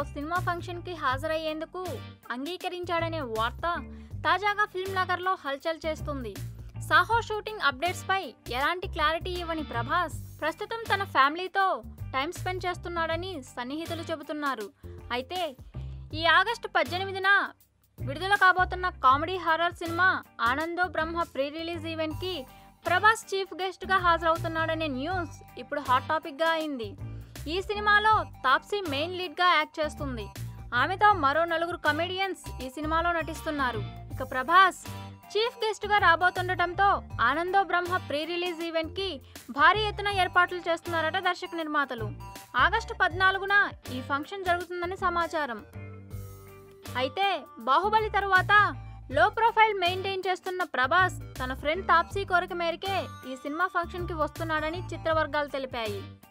Cinema ఫంక్షన్కి హాజరయ్యేందుకు అంగీకరించాడనే వార్త తాజాగా ఫిల్మ్ నగర్లో హల్చల్ చేస్తుంది. సాహో షూటింగ్ అప్డేట్స్పై ఎలాంటి క్లారిటీ ఇవ్వని ప్రభాస్ ప్రస్తుతం తన ఫ్యామిలీతో టైం స్పెండ్ చేస్తున్నాడని సన్నిహితులు చెబుతున్నారు. అయితే ఈ ఆగస్టు 18న విడుదల కాబోతున్న కామెడీ హారర్ సినిమా ఆనందో బ్రహ్మ ప్రీ రిలీజ్ ఈవెంట్కి ప్రభాస్ చీఫ్ గెస్ట్గా హాజరవుతున్నాడనే న్యూస్ ఇప్పుడు హాట్ టాపిక్గా అయింది. ఈ సినిమాలో తాప్సీ మెయిన్ లీడ్గా యాక్ట్ చేస్తుంది. ఆమెతో మరో 4 కమెడియన్స్ ఈ సినిమాలో నటిస్తున్నారు. ఇక ప్రభాస్ చీఫ్ గెస్ట్గా రాబోతుండటంతో ఆనందో బ్రహ్మ ప్రీ రిలీజ్ ఈవెంట్కి భారీ ఎత్తున ఏర్పాట్లు చేస్తున్నారట దర్శక నిర్మాతలు. ఆగస్టు 14న ఈ ఫంక్షన్ జరుగుతుందని సమాచారం. అయితే బాహుబలి తరువాత లో ప్రొఫైల్ మెయింటైన్ చేస్తున్న ప్రభాస్ తన ఫ్రెండ్ తాప్సీ కోరిక మేరకే ఈ సినిమా ఫంక్షన్కి వస్తున్నాడని చిత్రవర్గాలు తెలిపాయి.